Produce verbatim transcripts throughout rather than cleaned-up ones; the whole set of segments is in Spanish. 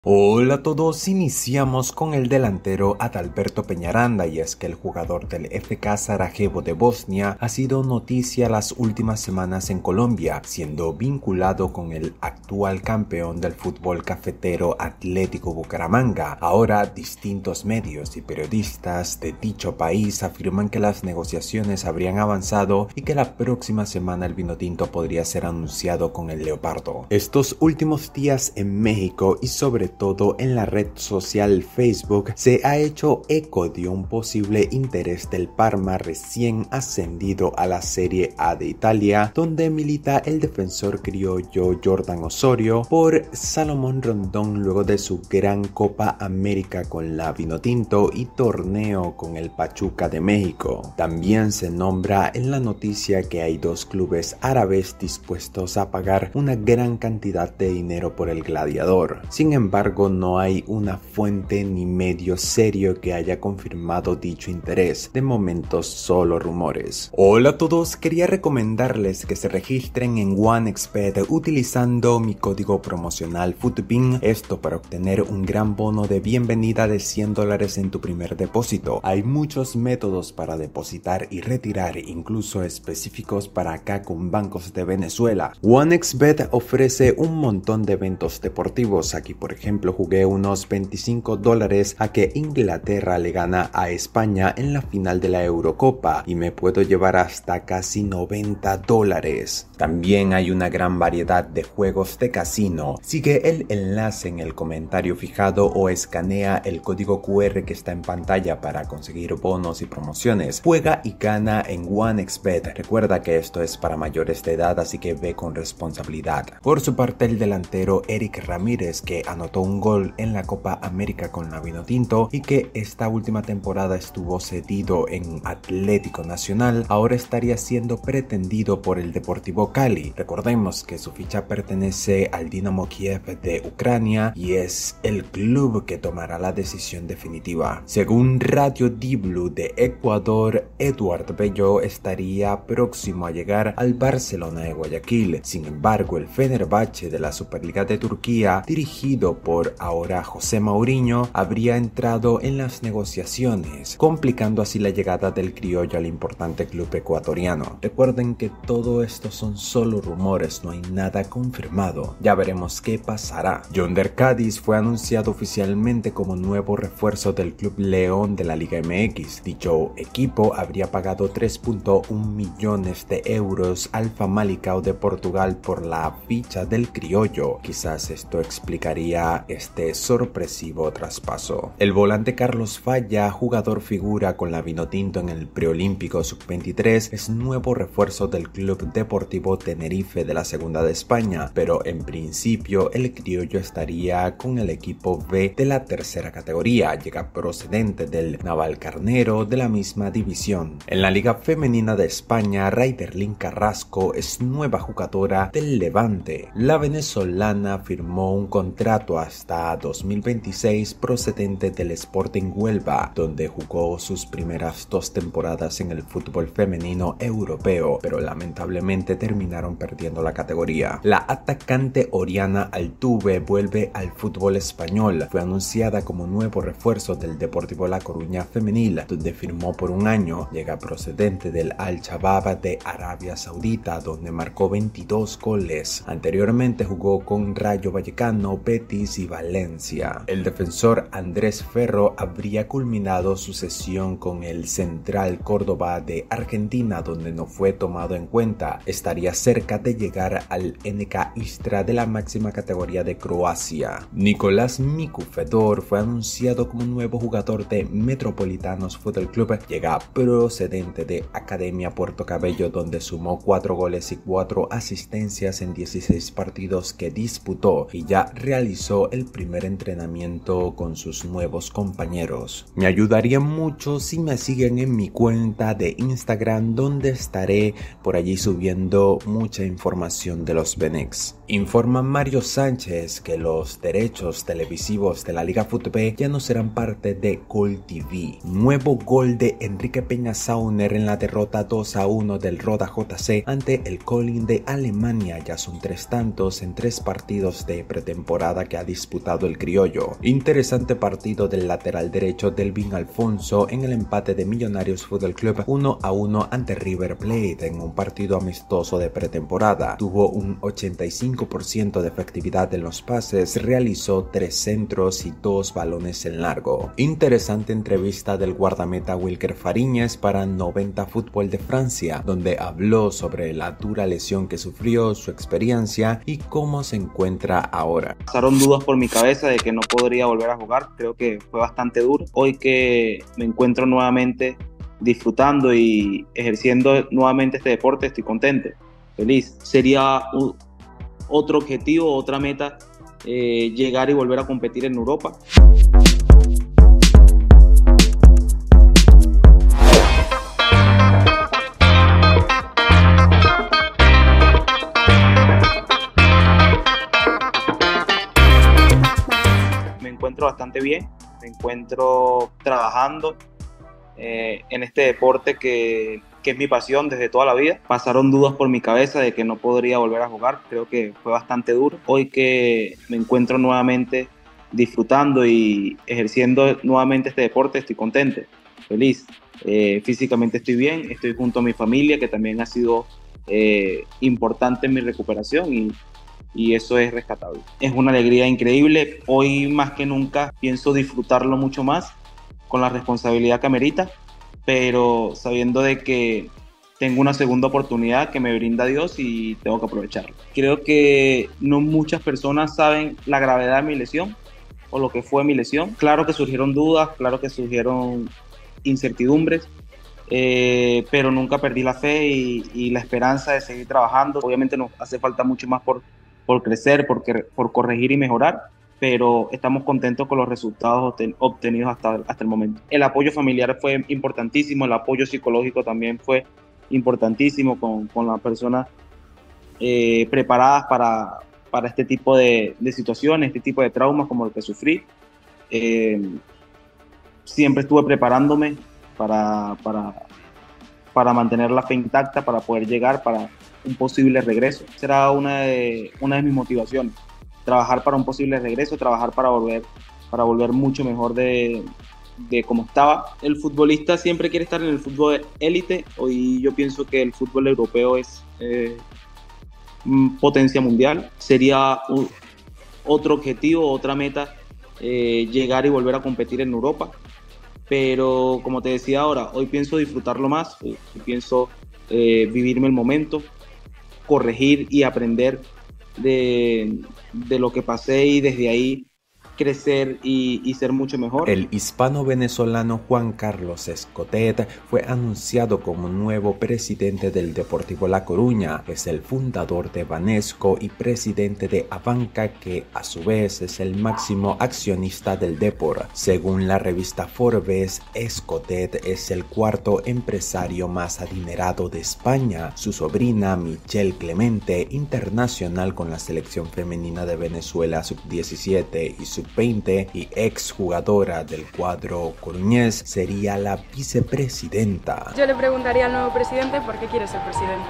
Hola a todos, iniciamos con el delantero Adalberto Peñaranda, y es que el jugador del F K Sarajevo de Bosnia ha sido noticia las últimas semanas en Colombia, siendo vinculado con el actual campeón del fútbol cafetero Atlético Bucaramanga. Ahora distintos medios y periodistas de dicho país afirman que las negociaciones habrían avanzado y que la próxima semana el vinotinto podría ser anunciado con el Leopardo. Estos últimos días en México y sobre todo en la red social Facebook se ha hecho eco de un posible interés del Parma recién ascendido a la Serie A de Italia, donde milita el defensor criollo Jordan Osorio por Salomón Rondón luego de su gran Copa América con la Vinotinto y torneo con el Pachuca de México. También se nombra en la noticia que hay dos clubes árabes dispuestos a pagar una gran cantidad de dinero por el gladiador. Sin embargo, no hay una fuente ni medio serio que haya confirmado dicho interés. De momento solo rumores. Hola a todos, quería recomendarles que se registren en OneXBet utilizando mi código promocional FUTBIN, esto para obtener un gran bono de bienvenida de cien dólares en tu primer depósito. Hay muchos métodos para depositar y retirar, incluso específicos para acá con bancos de Venezuela. OneXBet ofrece un montón de eventos deportivos. Aquí por ejemplo jugué unos veinticinco dólares a que Inglaterra le gana a España en la final de la Eurocopa y me puedo llevar hasta casi noventa dólares. También hay una gran variedad de juegos de casino. Sigue el enlace en el comentario fijado o escanea el código Q R que está en pantalla para conseguir bonos y promociones. Juega y gana en OneXBet. Recuerda que esto es para mayores de edad, así que ve con responsabilidad. Por su parte, el delantero Eric Ramírez, que anotó un gol en la Copa América con la Vinotinto y que esta última temporada estuvo cedido en Atlético Nacional, ahora estaría siendo pretendido por el Deportivo Cali. Recordemos que su ficha pertenece al Dinamo Kiev de Ucrania y es el club que tomará la decisión definitiva. Según Radio Diblu de Ecuador, Eduard Bello estaría próximo a llegar al Barcelona de Guayaquil. Sin embargo, el Fenerbahce de la Superliga de Turquía, dirigido por ahora José Mourinho, habría entrado en las negociaciones, complicando así la llegada del criollo al importante club ecuatoriano. Recuerden que todo esto son solo rumores, no hay nada confirmado. Ya veremos qué pasará. Yonder Cádiz fue anunciado oficialmente como nuevo refuerzo del Club León de la Liga M X. Dicho equipo habría pagado tres punto uno millones de euros al Famalicão de Portugal por la ficha del criollo. Quizás esto explicaría este sorpresivo traspaso. El volante Carlos Falla, jugador figura con la Vinotinto en el preolímpico sub veintitrés, es nuevo refuerzo del Club Deportivo Tenerife de la Segunda de España, pero en principio el criollo estaría con el equipo B de la tercera categoría. Llega procedente del Navalcarnero de la misma división. En la Liga Femenina de España, Raiderlin Carrasco es nueva jugadora del Levante. La venezolana firmó un contrato hasta dos mil veintiséis procedente del Sporting Huelva, donde jugó sus primeras dos temporadas en el fútbol femenino europeo, pero lamentablemente terminaron perdiendo la categoría. La atacante Oriana Altuve vuelve al fútbol español. Fue anunciada como nuevo refuerzo del Deportivo La Coruña femenil, donde firmó por un año. Llega procedente del Al-Shabaab de Arabia Saudita, donde marcó veintidós goles. Anteriormente jugó con Rayo Vallecano, Betis y Valencia. El defensor Andrés Ferro habría culminado su sesión con el Central Córdoba de Argentina, donde no fue tomado en cuenta. Estaría cerca de llegar al N K Istra de la máxima categoría de Croacia. Nicolás Miku Fedor fue anunciado como nuevo jugador de Metropolitanos Fútbol Club. Llega procedente de Academia Puerto Cabello, donde sumó cuatro goles y cuatro asistencias en dieciséis partidos que disputó y ya realizó el primer entrenamiento con sus nuevos compañeros. Me ayudaría mucho si me siguen en mi cuenta de Instagram, donde estaré por allí subiendo mucha información de los Benex. Informa Mario Sánchez que los derechos televisivos de la Liga FUTB ya no serán parte de Gol T V. Nuevo gol de Enrique Peña Sauner en la derrota dos a uno del Roda J C ante el Colin de Alemania. Ya son tres tantos en tres partidos de pretemporada que ha disputado el criollo. Interesante partido del lateral derecho Delvin Alfonso en el empate de Millonarios Fútbol Club uno a uno ante River Plate en un partido amistoso de pretemporada. Tuvo un ochenta y cinco por ciento de efectividad en los pases, realizó tres centros y dos balones en largo. Interesante entrevista del guardameta Wilker Fariñez para noventa Fútbol de Francia, donde habló sobre la dura lesión que sufrió, su experiencia y cómo se encuentra ahora. Pasaron dudas por mi cabeza de que no podría volver a jugar, creo que fue bastante duro. Hoy que me encuentro nuevamente disfrutando y ejerciendo nuevamente este deporte, estoy contento, feliz. Sería un, otro objetivo, otra meta, eh, llegar y volver a competir en Europa. Me encuentro bastante bien, me encuentro trabajando eh, en este deporte que, que es mi pasión desde toda la vida. Pasaron dudas por mi cabeza de que no podría volver a jugar, creo que fue bastante duro. Hoy que me encuentro nuevamente disfrutando y ejerciendo nuevamente este deporte, estoy contento, feliz. Eh, físicamente estoy bien, estoy junto a mi familia, que también ha sido eh, importante en mi recuperación y y eso es rescatable. Es una alegría increíble. Hoy más que nunca pienso disfrutarlo mucho más con la responsabilidad que amerita, pero sabiendo de que tengo una segunda oportunidad que me brinda Dios y tengo que aprovecharla. Creo que no muchas personas saben la gravedad de mi lesión o lo que fue mi lesión. Claro que surgieron dudas, claro que surgieron incertidumbres, eh, pero nunca perdí la fe y, y la esperanza de seguir trabajando. Obviamente nos hace falta mucho más por por crecer, por, por corregir y mejorar, pero estamos contentos con los resultados obtenidos hasta, hasta el momento. El apoyo familiar fue importantísimo, el apoyo psicológico también fue importantísimo con, con las personas eh, preparadas para, para este tipo de, de situaciones, este tipo de traumas como el que sufrí. Eh, siempre estuve preparándome para, para, para mantener la fe intacta, para poder llegar, para un posible regreso. Será una de, una de mis motivaciones, trabajar para un posible regreso, trabajar para volver, para volver mucho mejor de, de como estaba. El futbolista siempre quiere estar en el fútbol élite. Hoy yo pienso que el fútbol europeo es eh, potencia mundial. Sería un, otro objetivo, otra meta, eh, llegar y volver a competir en Europa. Pero como te decía ahora, hoy pienso disfrutarlo más, hoy pienso eh, vivirme el momento, corregir y aprender de, de lo que pasé y desde ahí crecer y, y ser mucho mejor. El hispano-venezolano Juan Carlos Escotet fue anunciado como nuevo presidente del Deportivo La Coruña. Es el fundador de Banesco y presidente de Abanca, que a su vez es el máximo accionista del Depor. Según la revista Forbes, Escotet es el cuarto empresario más adinerado de España. Su sobrina Michelle Clemente, internacional con la selección femenina de Venezuela sub diecisiete y sub veinte y exjugadora del cuadro coruñés, sería la vicepresidenta. Yo le preguntaría al nuevo presidente por qué quiere ser presidente.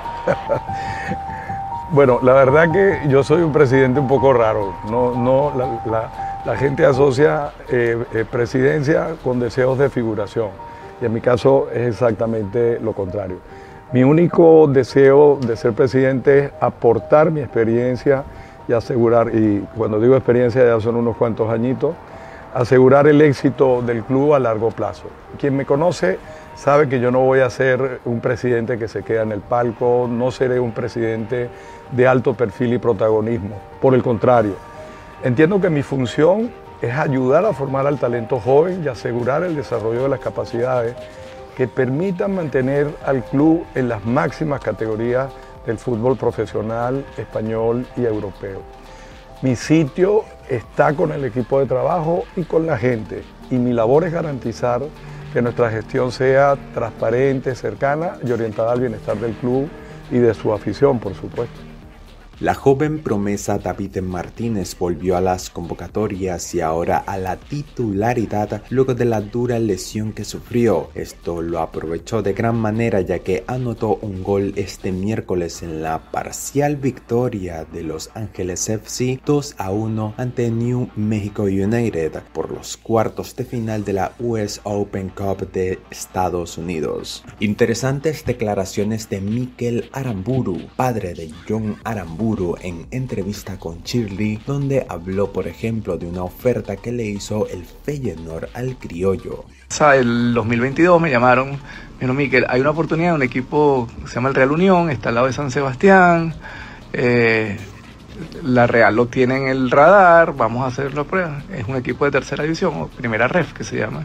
Bueno, la verdad que yo soy un presidente un poco raro. No, no, la, la, la gente asocia eh, eh, presidencia con deseos de figuración y en mi caso es exactamente lo contrario. Mi único deseo de ser presidente es aportar mi experiencia y asegurar, y cuando digo experiencia ya son unos cuantos añitos, asegurar el éxito del club a largo plazo. Quien me conoce sabe que yo no voy a ser un presidente que se queda en el palco, no seré un presidente de alto perfil y protagonismo. Por el contrario, entiendo que mi función es ayudar a formar al talento joven y asegurar el desarrollo de las capacidades que permitan mantener al club en las máximas categorías del fútbol profesional, español y europeo. Mi sitio está con el equipo de trabajo y con la gente, y mi labor es garantizar que nuestra gestión sea transparente, cercana y orientada al bienestar del club y de su afición, por supuesto. La joven promesa David Martínez volvió a las convocatorias y ahora a la titularidad luego de la dura lesión que sufrió. Esto lo aprovechó de gran manera, ya que anotó un gol este miércoles en la parcial victoria de Los Ángeles F C dos a uno ante New Mexico United por los cuartos de final de la U S Open Cup de Estados Unidos. Interesantes declaraciones de Mikel Aramburu, padre de John Aramburu, en entrevista con Shirley, donde habló por ejemplo de una oferta que le hizo el Feyenoord al criollo. El dos mil veintidós me llamaron, me dijeron: Mikel, hay una oportunidad de un equipo que se llama el Real Unión, está al lado de San Sebastián, eh, la Real lo tiene en el radar, vamos a hacer la prueba. Es un equipo de tercera división, o primera ref que se llama.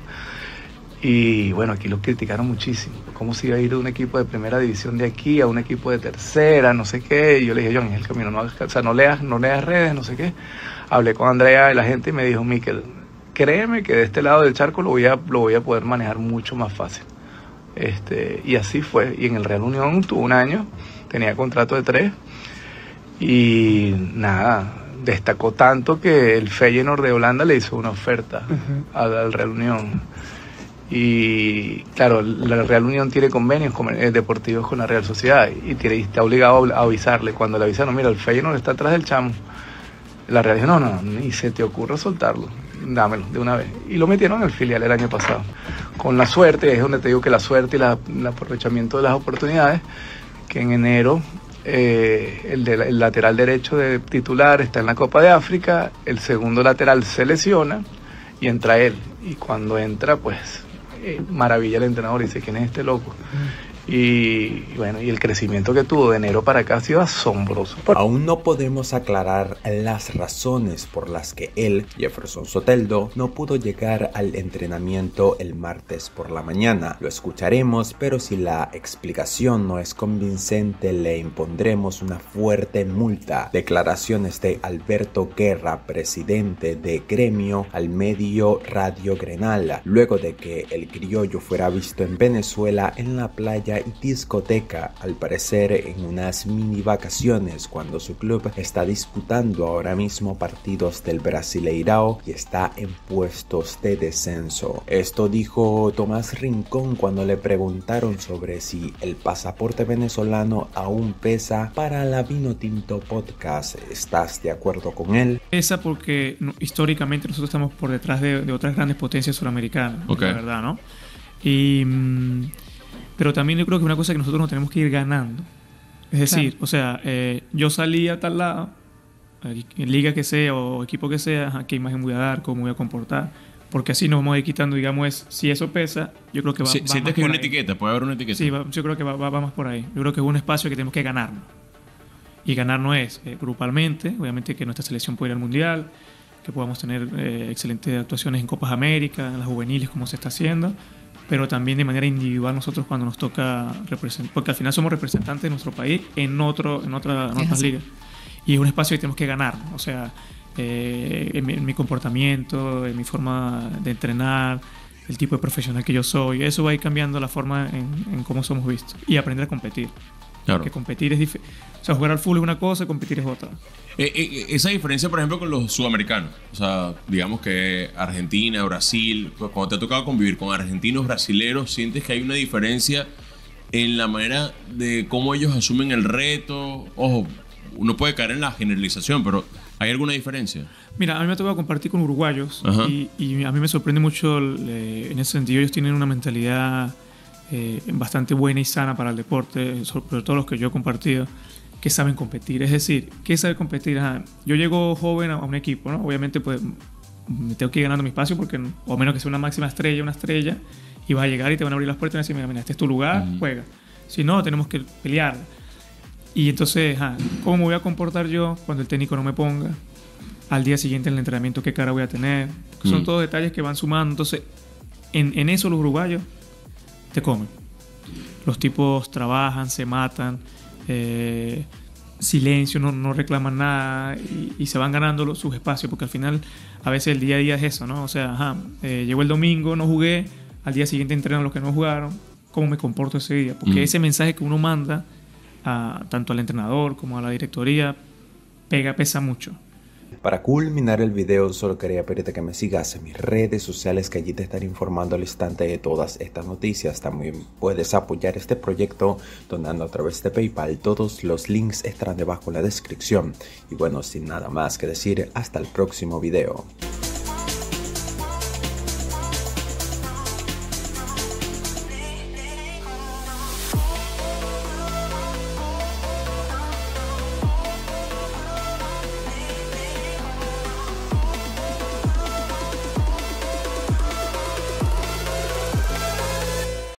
Y bueno, aquí lo criticaron muchísimo. ¿Cómo se iba a ir de un equipo de primera división de aquí a un equipo de tercera? No sé qué. Y yo le dije: John, es el camino, no, o sea, no leas, no leas redes, no sé qué. Hablé con Andrea y la gente y me dijo: Mikel, créeme que de este lado del charco lo voy a, lo voy a poder manejar mucho más fácil. Este, y así fue. Y en el Real Unión tuvo un año, tenía contrato de tres. Y nada, destacó tanto que el Feyenoord de Holanda le hizo una oferta uh-huh. al, al Real Unión. Y claro, la Real Unión tiene convenios con, eh, deportivos con la Real Sociedad y, tiene, y está obligado a avisarle. Cuando le avisaron: mira, el Feyenoord está atrás del chamo, la Real dijo: no, no, ni se te ocurra soltarlo, dámelo de una vez. Y lo metieron en el filial el año pasado. Con la suerte, es donde te digo que la suerte y la, el aprovechamiento de las oportunidades, que en enero eh, el, de, el lateral derecho de titular está en la Copa de África, el segundo lateral se lesiona y entra él. Y cuando entra, pues eh, maravilla el entrenador, dice: ¿quién es este loco? Y bueno, y el crecimiento que tuvo de enero para acá ha sido asombroso. Aún no podemos aclarar las razones por las que él, Jefferson Soteldo, no pudo llegar al entrenamiento el martes por la mañana. Lo escucharemos, pero si la explicación no es convincente, le impondremos una fuerte multa. Declaraciones de Alberto Guerra, presidente de Gremio, al medio Radio Grenal, luego de que el criollo fuera visto en Venezuela en la playa y discoteca, al parecer en unas mini vacaciones, cuando su club está disputando ahora mismo partidos del Brasileirao y está en puestos de descenso. Esto dijo Tomás Rincón cuando le preguntaron sobre si el pasaporte venezolano aún pesa para la Vinotinto Podcast. ¿Estás de acuerdo con él? Pesa porque no, históricamente nosotros estamos por detrás de, de otras grandes potencias suramericanas, okay. La verdad, ¿no? Y mmm, pero también yo creo que es una cosa que nosotros nos tenemos que ir ganando. Es decir, claro. o sea, eh, yo salí a tal lado, en liga que sea o equipo que sea, ¿qué imagen voy a dar? ¿Cómo voy a comportar? Porque así nos vamos a ir quitando, digamos, es, si eso pesa, yo creo que va, sí, va ¿sientes que hay una etiqueta? ¿Puede haber una etiqueta? Sí, va, yo creo que va, va, va más por ahí. Yo creo que es un espacio que tenemos que ganarnos. Y ganar no es eh, grupalmente, obviamente que nuestra selección pueda ir al Mundial, que podamos tener eh, excelentes actuaciones en Copas América, en las juveniles, como se está haciendo, pero también de manera individual nosotros cuando nos toca representar, porque al final somos representantes de nuestro país en, otro, en, otra, en otras ligas. Y es un espacio que tenemos que ganar, o sea, eh, en, mi, en mi comportamiento, en mi forma de entrenar, el tipo de profesional que yo soy, eso va a ir cambiando la forma en, en cómo somos vistos y aprender a competir. Claro. Que competir es diferente. O sea, jugar al fútbol es una cosa y competir es otra. Eh, eh, esa diferencia, por ejemplo, con los sudamericanos. O sea, digamos que Argentina, Brasil, cuando te ha tocado convivir con argentinos, brasileros, ¿sientes que hay una diferencia en la manera de cómo ellos asumen el reto? Ojo, uno puede caer en la generalización, pero ¿hay alguna diferencia? Mira, a mí me ha tocado compartir con uruguayos y, y a mí me sorprende mucho, eh, en ese sentido, ellos tienen una mentalidad eh, bastante buena y sana para el deporte, sobre todo los que yo he compartido, que saben competir. Es decir, ¿qué sabe competir? Ajá, yo llego joven a un equipo, ¿no? Obviamente, pues, me tengo que ir ganando mi espacio porque, o menos que sea una máxima estrella, una estrella, y vas a llegar y te van a abrir las puertas y van a decir, mira, mira, este es tu lugar, uh-huh. juega. Si no, tenemos que pelear. Y entonces, ajá, ¿cómo me voy a comportar yo cuando el técnico no me ponga? Al día siguiente en el entrenamiento, ¿qué cara voy a tener? Uh-huh. Son todos detalles que van sumando. Entonces, en, en eso los uruguayos te comen. Los tipos trabajan, se matan, eh, silencio, no, no reclaman nada y, y se van ganando los, sus espacios, porque al final a veces el día a día es eso, ¿no? O sea, ajá, eh, llegó el domingo, no jugué, al día siguiente entrenan los que no jugaron, ¿cómo me comporto ese día? Porque mm. ese mensaje que uno manda a, tanto al entrenador como a la directoría pega, pesa mucho. Para culminar el video, solo quería pedirte que me sigas en mis redes sociales, que allí te estaré informando al instante de todas estas noticias. También puedes apoyar este proyecto donando a través de PayPal. Todos los links estarán debajo en la descripción. Y bueno, sin nada más que decir, hasta el próximo video.